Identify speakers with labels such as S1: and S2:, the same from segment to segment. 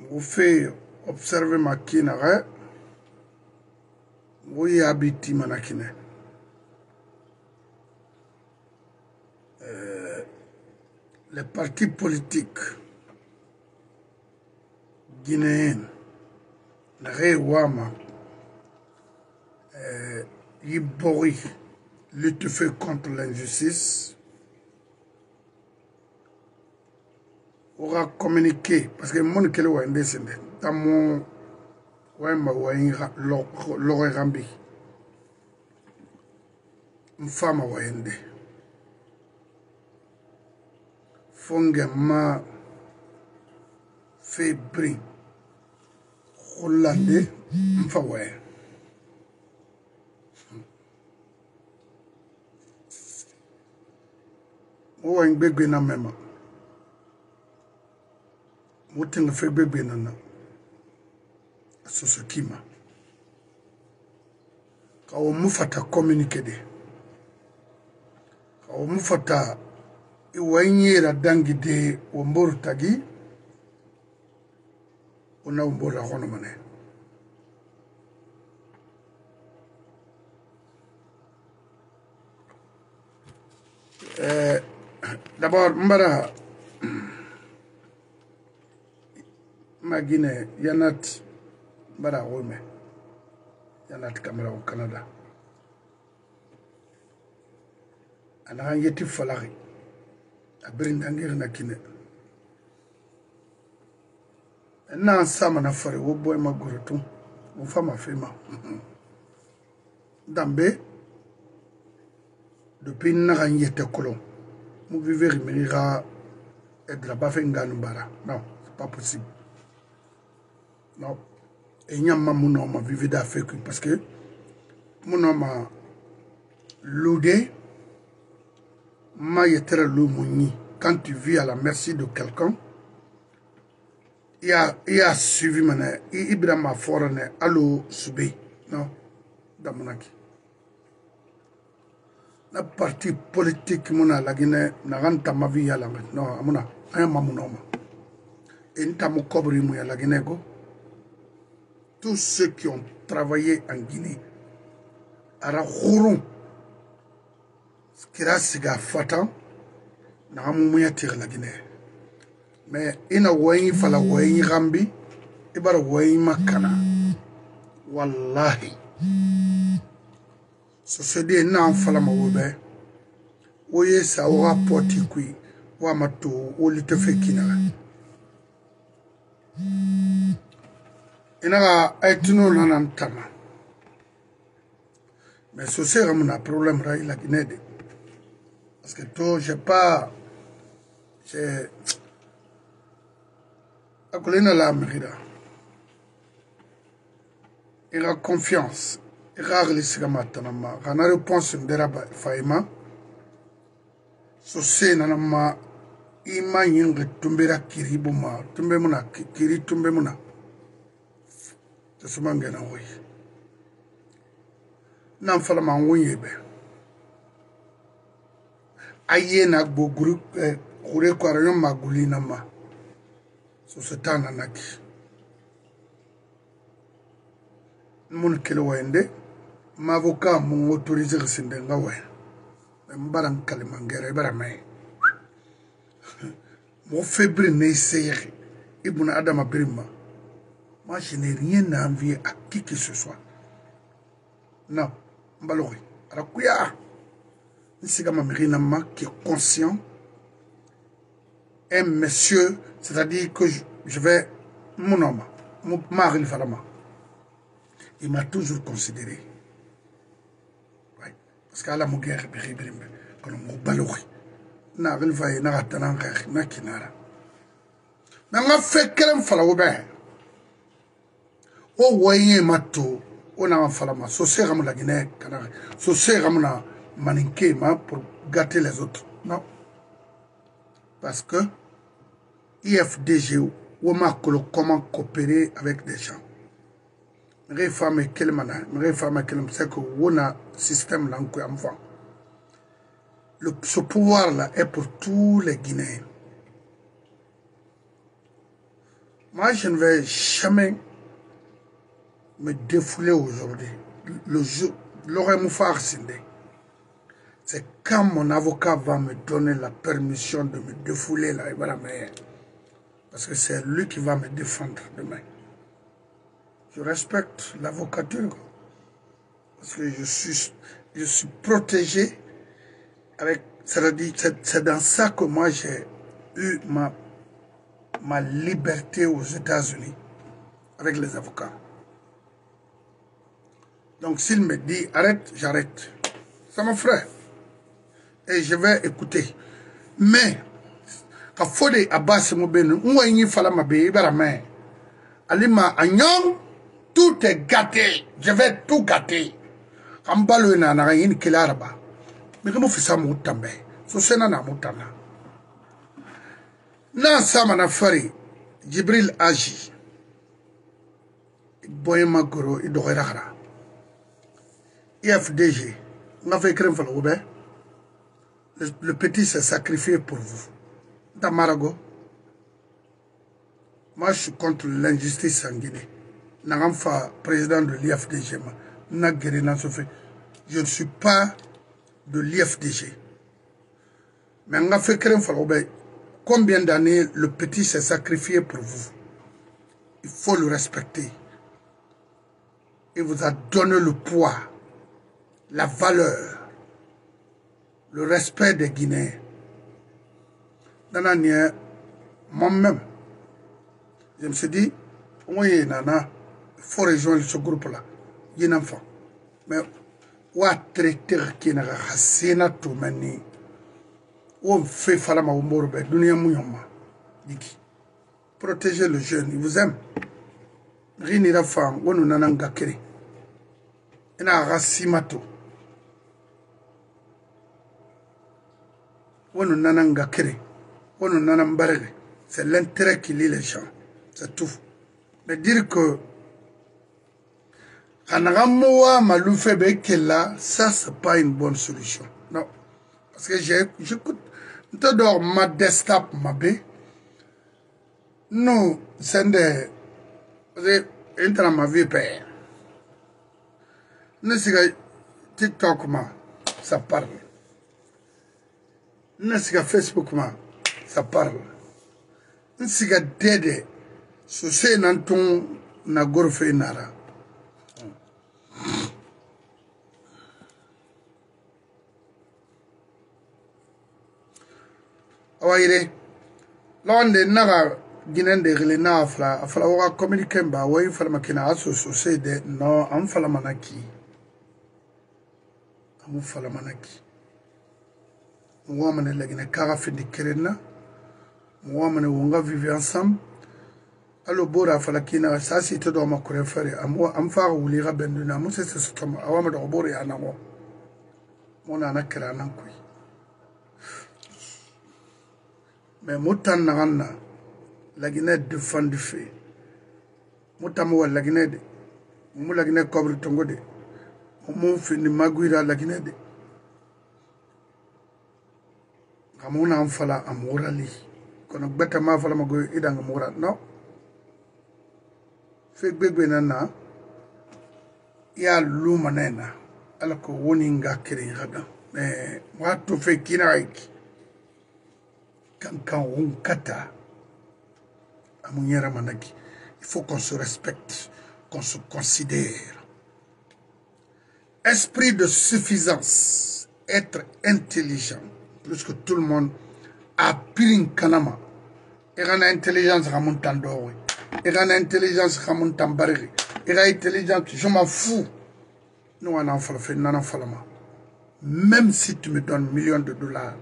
S1: Vous fait observer ma kinare. Vous y habitez manakine. Les partis politiques guinéens, les Wama, Yibori, lutte fait contre l'injustice, aura communiqué, parce que mon kele wa ndesende, dans mon wema wa l'aurait rambi, une femme wa yende. Fonge ma fait brin Hollandais mfa ouais o en gbegbe na mema mo tenga fe gbegbe na sosokima ka o mufata communiquer de ka o mufata iwanyera dangi de wombor tagi ona wombor hono mane d'abord mbara magine yanat mbara wome yanat kamera au Canada ana yeti falari abrindangir na kine na sama na fare wo boy magorotu wo fama fema dambe depuis na yete kolon mu vivre menira et de la bafenga mbara non c'est pas possible non et nyama muno ma vivre d'Afrique parce que muno ma loudé quand tu vis à la merci de quelqu'un, il a suivi maintenant, il a ma forne, allo subé, non, d'amonaki. La partie politique, mona la Guinée, n'a renta ma vie à la non, amona, un mamounoma. Et n'tamu kobri mouya la Guinée go. Tous ceux qui ont travaillé en Guinée, à la Rouron, kira siga fatan na muya tire la Guinée mais ina wayi fala wayi rambi ibara wayi makana wallahi so sede na fala mawobe oye sa wa poti kui wa mato o lite fekina ina ga aitino nanantama mais so c'est un problème ra la Guinée de. Parce que toi, j'ai pas. J'ai. À Colina la Mérida. Il a confiance. Il a réalisé que maintenant, il a réponse de la faïma. So c'est nanama. Il m'a ying tumbera kiri buma. Tumbe muna. Kiri tumbe muna. C'est ce que je veux dire. Nan fala ma wonyebe. Aye na gboguru kure kwarayon maguli na ma so setana naki mun kelo wende ma avocat mun autoriser sinde nga we mbaran kalima ngere bara may mo fébrile ne seyri ibuna adama birima moi je n'ai rien envie à qui que ce soit non mbalori arakuya Nsigama Mirinama qui est conscient, un monsieur, c'est-à-dire que je vais, mon homme, mon mari Falama, il m'a toujours considéré. Oui. Parce qu'à la guerre, quand on m'a balori, n'a rien fait, n'a rien fait, n'a kinara. Mais on a fait qu'elle me fala au bain. Au voyer mato, on a un falama, so c'est la Guinée, canari, so c'est maninké pour gâter les autres. Non. Parce que IFDG, comment coopérer avec des gens. Réformer quel mana, réformer quel c'est que on a système là enfant. Ce pouvoir là est pour tous les Guinéens. Moi, je ne vais jamais me défouler aujourd'hui. Le jour, c'est quand mon avocat va me donner la permission de me défouler là, il va la mettre. Parce que c'est lui qui va me défendre demain. Je respecte l'avocature. Parce que je suis protégé avec, c'est dans ça que moi j'ai eu ma liberté aux États-Unis avec les avocats. Donc s'il me dit arrête, j'arrête. C'est mon frère. Et je vais écouter. Mais, quand Fode Abbas Moubenu, on y fala ma bé, Alima Agnon, tout est gâté. Je vais tout gâter. Quand Balo n'a rien qui l'araba. Mais comment fait ça moutambe? So sena na moutana. Na samana fari, Jibril Agi. Boyema Goro, Idorera. IFDG. On a fait écrire Robert. Le petit s'est sacrifié pour vous. Dans Marago, moi je suis contre l'injustice en Guinée. Nagamfa, président de l'IFDG, je ne suis pas de l'IFDG. Mais on a fait combien d'années le petit s'est sacrifié pour vous? Il faut le respecter. Il vous a donné le poids, la valeur, le respect des Guinéens. Moi-même, je me suis dit, oui, nana, il faut rejoindre ce groupe-là. Il y a un enfant. Mais, wa traiter qui n'a pas tout mani. On fait falama au morbe, dunia mouyama. Protégez le jeune, il vous aime. Rini la femme, on nous nananga kiri. Il a rassimato. On nous nananga kiri. C'est l'intérêt qui lie les gens. C'est tout. Mais dire que ça, c'est pas une bonne solution. Non. Parce que j'écoute. Tout d'or ma desktop ma bé. Nous, c'est des. Entre ma vie père. Nous, c'est TikTok, ça parle. Nous, c'est Facebook, ça parle. Si ga dede so se nanton na gorfe nara awayire londe naga ginen de gele na afla wa communiquer ba way fala makina aso so se de no am fala manaki amu fala manaki mo amane lagina kaga findi kerena moi on va vivre ensemble allo bora falakina ça c'est tout dans ma corée am fa wulira benduna mo c'est ce que awama do bora ya namo mo na nakra nan kuy mais mutan nanna la Guinée défendu fait mutam wala Guinée de mo la Guinée cobre tongo de mo fini maguira la Guinée de kamuna am fala amorali kono beta ma fala mago idanga mura no fe gbegbe nana ya luma nena ala ko woni nga kiri hada mais wato fe kinaik kan on kata amunyera manaki il faut qu'on se respecte, qu'on se considère. Esprit de suffisance, être intelligent plus que tout le monde a pris un kanama. Il y a une intelligence qui monte d'or. Il y a une intelligence qui monte en barre. Il y a une intelligence qui je m'en fous. Nous, on a fait même si tu me donnes millions de dollars,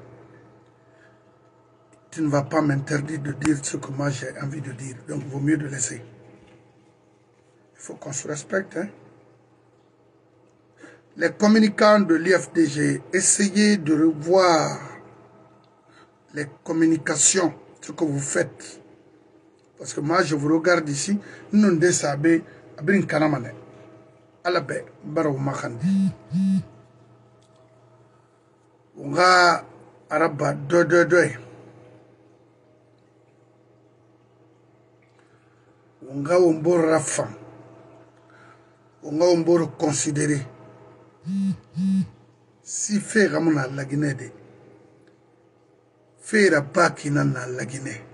S1: tu ne vas pas m'interdire de dire ce que moi j'ai envie de dire. Donc, il vaut mieux de laisser. Il faut qu'on se respecte. Hein? Les communicants de l'IFDG, essayez de revoir les communications, ce que vous faites. Parce que moi, je vous regarde ici, nous ne savons pas, kanamane. Alabe, barou makandi. On va araba deux. on ga omboro la femme on ga omboro considérer si fait ramona la Guinée de fait la bakina na la Guinée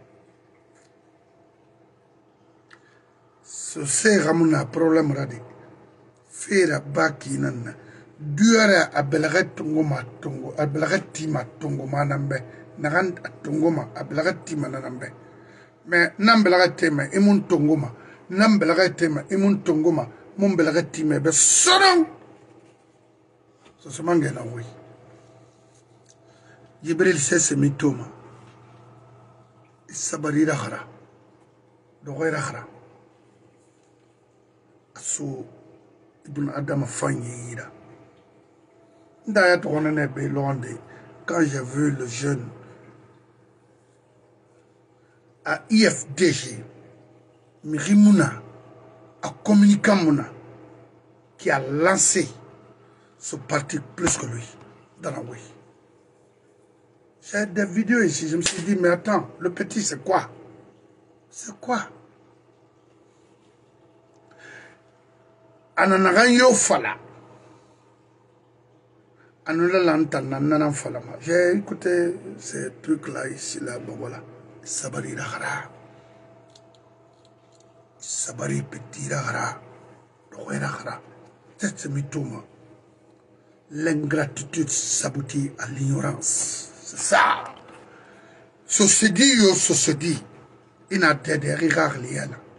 S1: so c'est ramona problème radi fait la bakina na duara abelagat ngoma tongo abelagat ma tongo manambe nagan tongoma abelagat manambe mais nambelagat tema imun tongoma nambelagat tema imun tongoma mon belagat time be sonon so se mangena oui Jibril sese mitoma sabari rakhara do ghayra khara so ibn adam fanyira D'ailleurs, on est belonde. Quand j'ai vu le jeune à IFDG, Mirimuna, à Communicamuna, qui a lancé ce parti plus que lui, dans la rue. J'ai des vidéos ici, je me suis dit, mais attends, le petit, c'est quoi? C'est quoi? Ananaganyo Fala. J'ai écouté ces trucs-là ici, là, bon voilà. Sabari Rahara. Sabari Petit Rahara. Rahara. C'est mitoma. L'ingratitude s'aboutit à l'ignorance. C'est ça. Ce se dit. Il n'a des regards liés.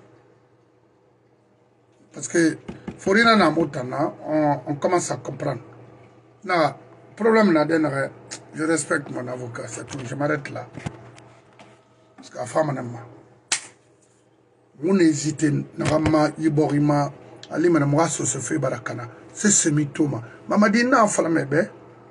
S1: Parce que, Forina Namotana, on commence à comprendre. Non, problème là, je respecte mon avocat, c'est tout, je m'arrête là. Parce que la femme n'a pas. On hésite, n'agama, yiborima, ali manamwa so se fait barakana. C'est ce mitoma. Maman dit non, fala mebe.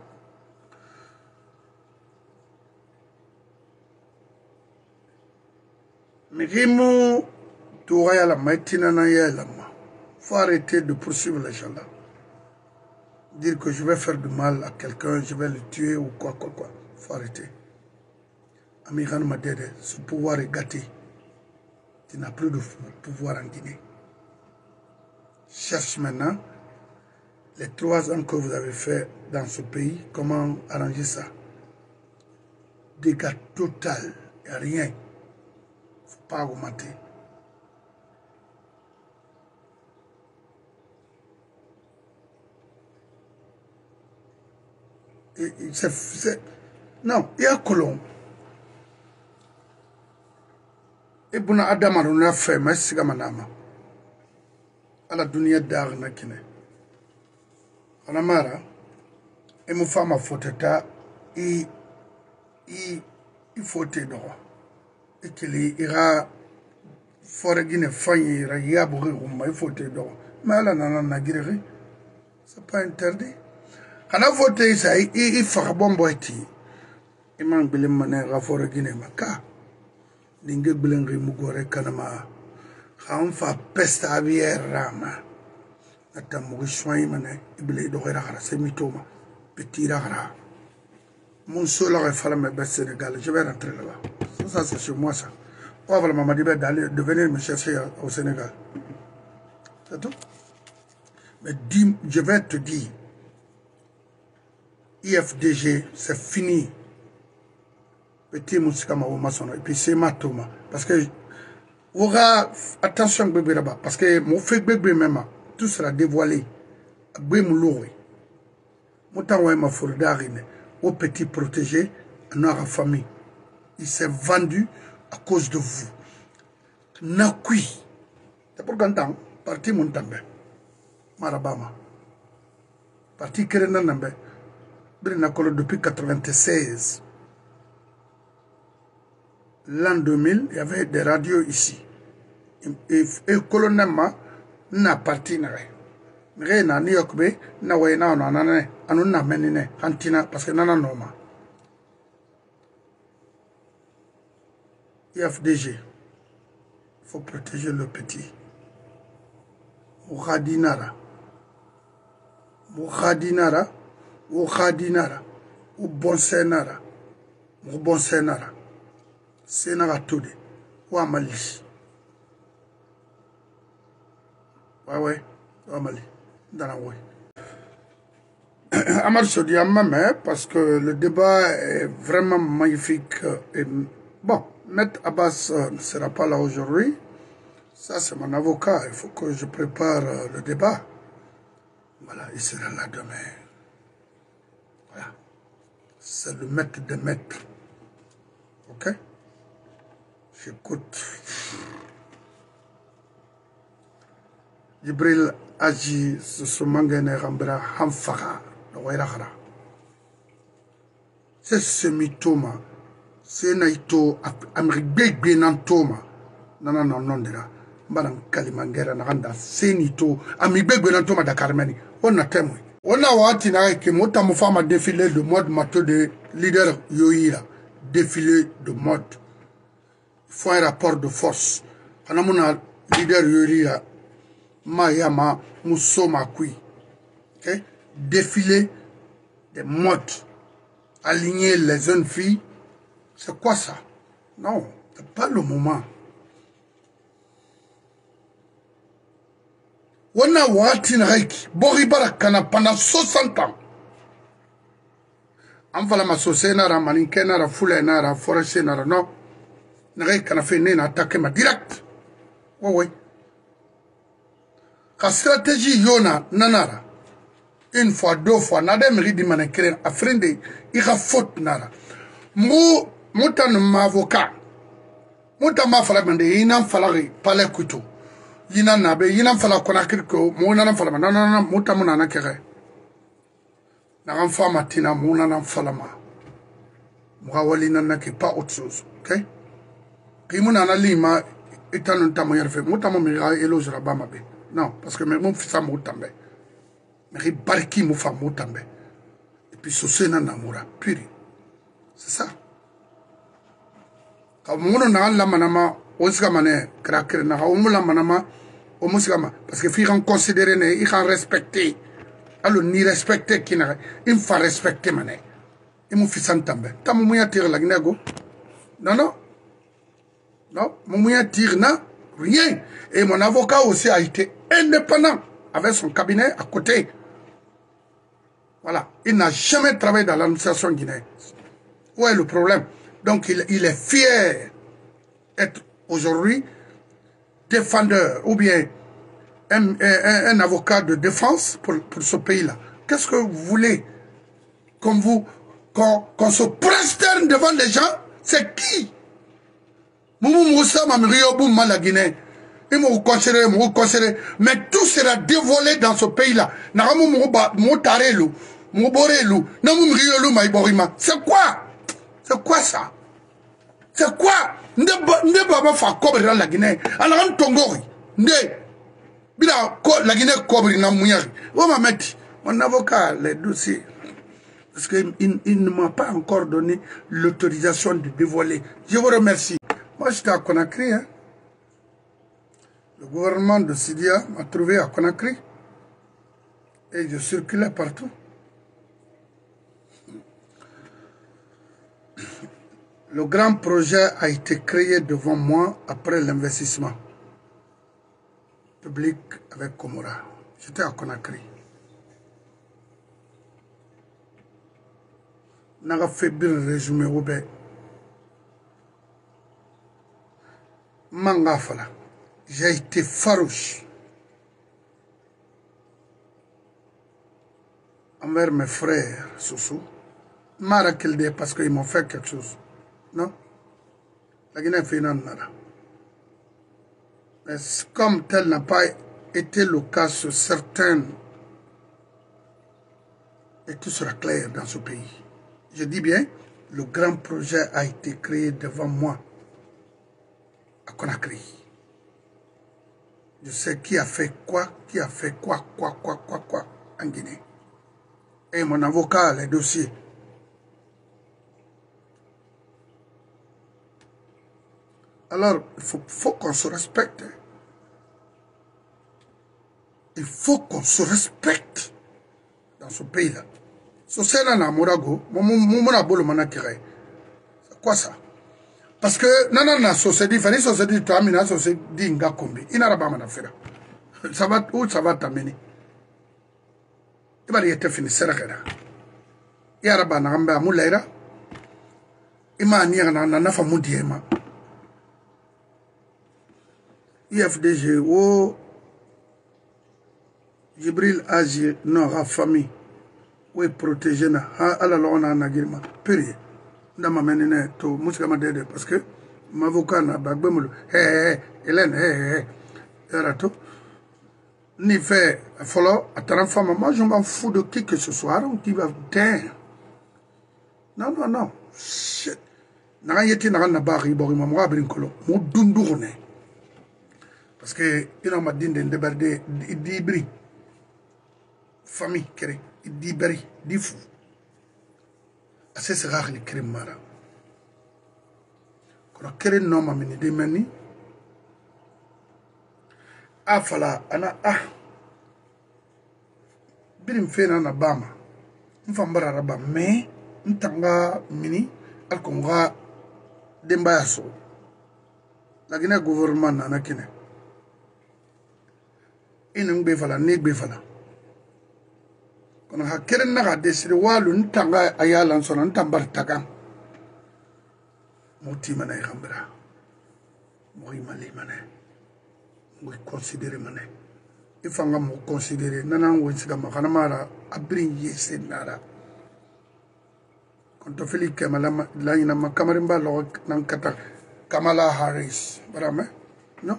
S1: Mais Rimo, tu auras la maïtina na yelama. Faut arrêter de poursuivre les gens là. Dire que je vais faire du mal à quelqu'un, je vais le tuer ou quoi. Faut arrêter. Amiran Madede, ce pouvoir est gâté. Tu n'as plus de pouvoir en Guinée. Cherche maintenant les 3 ans que vous avez fait dans ce pays, comment arranger ça. Dégâts total, il n'y a rien. Il ne faut pas augmenter. Non, il y a Colomb. Et bon, Adam a fait, mais c'est comme un à la dunia d'arna kine. On a marre. Et mon femme a fauté il faut te droit. Et qu'il ira forêt Guinée faille, ira yabourir ou il faut te droit. Mais là, n'a guéri. C'est pas interdit. Quand on a voté ça, il faut bon boîtier. Il manque de l'emmener à forêt Guinée Maka. N'ingé blanc mugore kanama. Quand on fait peste à bière rama. Attends, moi je suis mané. Il blé d'oreille rara, c'est mitoma. Petit rara. Mon seul aurait fallu me baisser Sénégal. Je vais rentrer là-bas. Ça c'est chez moi ça. On va m'a dit d'aller de venir me chercher au Sénégal. C'est tout. Mais dis, je vais te dire. IFDG, c'est fini. Petit Moussikama ou Masson, et puis c'est Matoma. Parce que, attention, bébé là-bas. Parce que mon fait bébé même, tout sera dévoilé. Bébé moulouri. Moutan ouais ma fourdarine, au petit protégé, à notre famille. Il s'est vendu à cause de vous. Nakui. C'est pour qu'entendre, parti Montambe. Marabama. Parti Kerenanambe. Depuis 1996. L'an 2000, il y avait des radios ici. Et colonnement n'a parti n'avait. N'a New York be na wayna na nane anu na menine antina parce que nana noma. IFDG. Il faut protéger le petit. Mukhadinara. Ou bon sénara. Ou bon sénara. Sénara tout de. Ou amali. Ouais. Amali. Dans la ouais. Amar Sodi Amame, parce que le débat est vraiment magnifique. Et, bon, Maître Abbas ne sera pas là aujourd'hui. Ça, c'est mon avocat. Il faut que je prépare le débat. Voilà, il sera là demain. Voilà. C'est le maître des maîtres. Ok? J'écoute. Jibril Aji Susumangene Rambra Hamfara. C'est ce mythoma. C'est naito Amérique Benantoma. Non, de là. Madame Kalimangera Nanda, Senito, Amérique Benantoma da Carmeni. On a témoin. On a watina que Motamofama défilé de mode mato de leader Yoira. Défilé de mode. Il faut un rapport de force. On a leader Yoira. Mayama Moussoma Kui. Okay? Défilé des modes. Aligner les jeunes filles. C'est quoi ça? Non, c'est pas le moment. On a Watin Reiki, Boribara Kana pendant 60 ans. En fait, ma société n'a malinqué, n'a foulé, n'a forestier, n'a non. N'a kana fait n'a attaqué ma direct. Oui. La stratégie Yona, nanara. Une fois, deux fois, n'a mérite de m'écrire à frender, il a faute nara. Moutan m'avocat. Moutan m'a fallu demander, il n'en fallait pas les couteaux. Il n'en a pas, il n'en fallait qu'on a quelque chose. Mounan en fallait, non, moutan mon anakere. N'a en femme matina, mounan en fallait ma. Mouawali n'a pas autre chose, ok? Qui mon analima est un tamoyer fait, moutan mon mira éloge rabamabe. Non, parce que mon fils a moutambe. Mais barki mou fa moutambe. Et puis ce c'est un amour pur. C'est ça. Quand on a la manama, on se gamane, craquer, na on la manama, on se gamane. Parce que faut en considérer, il faut respecter. Alors ni respecter qui n'a, il faut respecter mané. Il m'a fait ça tambe. T'as mon moyen tire la gnago. Non, mon moyen tire n'a rien. Et mon avocat aussi a été indépendant avec son cabinet à côté. Voilà. Il n'a jamais travaillé dans l'administration guinéenne. Où est le problème? Donc il est fier d'être aujourd'hui défendeur ou bien un avocat de défense pour ce pays-là. Qu'est-ce que vous voulez qu'on se prosterne devant les gens? C'est qui? Moumou Moussa Mamriobou Malagine. Il m'a considéré, mais tout sera dévoilé dans ce pays-là. C'est quoi? C'est quoi ça? C'est quoi? Ne baba fa kobre la Guinée. Alors on tongori. Ne bila la Guinée kobre na mouyari. On m'a mettre mon avocat les dossiers. Parce qu'il ne m'a pas encore donné l'autorisation de dévoiler. Je vous remercie. Moi j'étais à Conakry. Hein. Le gouvernement de Sidia m'a trouvé à Conakry. Et je circulais partout. Le grand projet a été créé devant moi après l'investissement public avec Komora. J'étais à Conakry. N'a fait bien résumé au bé. Mangafala. J'ai été farouche envers mes frères, Soussou. Marakilde parce qu'ils m'ont fait quelque chose. Non? La Guinée fait une nada. Mais comme tel n'a pas été le cas sur certaines, et tout sera clair dans ce pays. Je dis bien, le grand projet a été créé devant moi à Conakry. Je sais qui a fait quoi en Guinée. Et mon avocat, les dossiers. Alors, il faut qu'on se respecte. Il faut qu'on se respecte dans ce pays-là. C'est quoi ça? Parce que, non, société, société, société, nga kombi. Il n'a pas de faire. Ça va, où ça va t'amener? Il va y être fini, c'est vrai. Il y a un peu de l'air. Il m'a dit qu'il y a un peu de l'air. IFDG, oh, Jibril Aji, non, famille, oui, protégé, na, ala lona na girma, période. Ndama menene to musika madede parce que m'avocat na bagbemolo, Hélène, rato. Ni fait, follow, attends, femme, moi je m'en fous de qui que ce soit, on dit, non, shit. N'a yeti na bari, bori, ma moi, brincolo, mon dundourne. Parce que, il m'a dit de débarder, d'ibri. Famille, kéré, d'ibri, d'ifou. C'est rare les crimes mara. Quand on crée non mamini de mani, fala ana birim fena na bama. Mfambara raba me ntanga mini alkonga dembaya so. La Guinée gouvernement na kine. Inu fala ne fala. Quand on a créé na desiri walu ntanga ayala nsona ntambar tagan. Moti mana yambra. Moi mali mana. Moi considérer mana. Il faut nga mo considérer nana wonsiga makana mara abrin yese nara. Quand on fait les Kamala la ina makamarimba lo nan kata Kamala Harris. Brame? Non?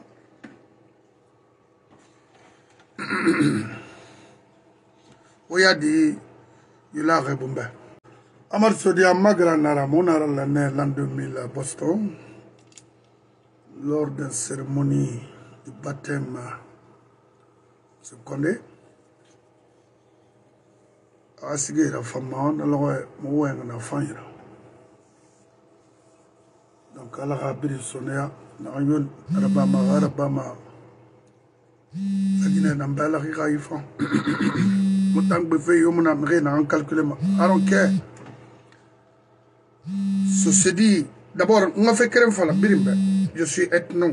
S1: Oyadi yula rebumba. Amar Sodia Magra Nara Monara l'an 2000 à Boston lors d'une cérémonie de baptême secondaire. Asige la femme alors moi na fanya. Donc ala rabiri sonia na yon rabama agina na mbala rifa. Motang befe yomuna mre na calculer I don't care. Ceci dit, d'abord, on a fait qu'elle me birimbe. Je suis ethno.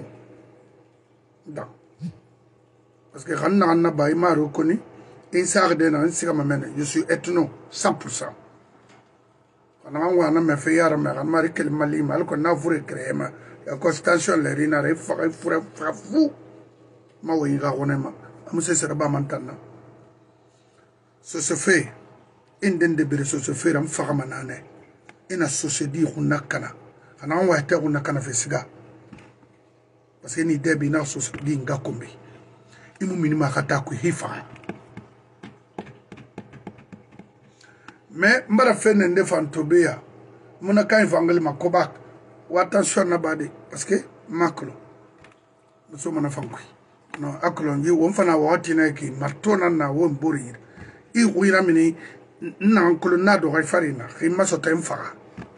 S1: Parce que Ranna Baï m'a reconnu. Et ça a donné je suis ethno, 100%. On a me fait yara, mais on m'a dit qu'elle m'a dit, mal qu'on a voulu créer la constitution, les rina, il faut fou. Ma oui, il a ronema. Monsieur Serba Mantana. Ce se fait. Inden de Béré, ce se fait, en Faramanane. Ina société hunakana ana on wahta hunakana fesiga parce que ni debi na société ngakombe imu minima kata ku hifa mais mbara fenne nde fantobea muna kan fangali makobak wa attention na bade parce que maklo so mana fanku no aklo ngi won fana wati na ki martona na won bori I wira mini na kolonna do farina khima so temfa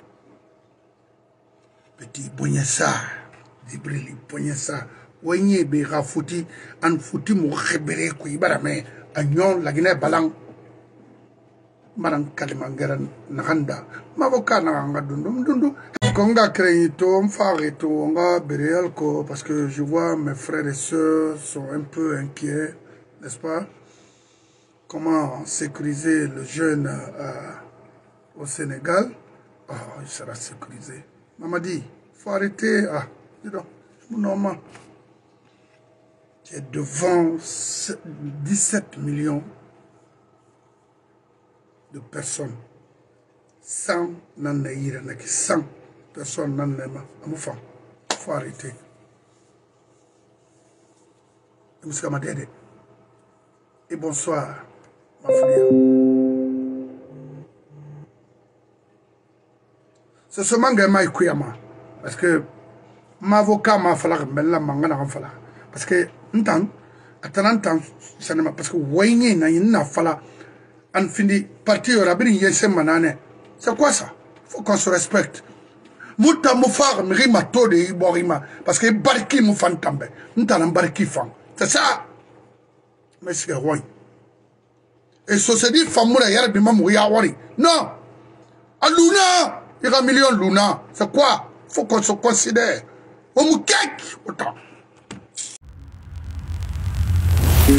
S1: petit bonyesa dibrili bonyesa wenye be rafuti an futi mo khebere ko ibarame anyon la Guinée balang maran kalimangara nahanda mavoka na ngadundu konga créito mfare to nga bereal ko parce que je vois mes frères et sœurs sont un peu inquiets, n'est-ce pas? Comment sécuriser le jeune au Sénégal? Oh, il sera sécurisé. Maman dit, il faut arrêter. Ah, dis donc, normal. Tu es devant 17 millions de personnes. 100 nanaïra, 100 personnes nanema. Il faut arrêter. Et bonsoir. C'est ce manga ma ikuyama parce que ma avocat m'a fallu bella mangana fala parce que ntan atanantan sanema parce que wayne na ina fala an findi parti rabini yese manane c'est quoi ça? Faut qu'on se respecte. Muta mufar mrima tode iborima parce que barki mufantambe ntan barki fan c'est ça. Mais c'est roi. Et société famoura yara bima mouya wari. Non! A Luna! Il y a 1 million de Luna. C'est quoi? Faut qu'on se considère. On me kek! Autant.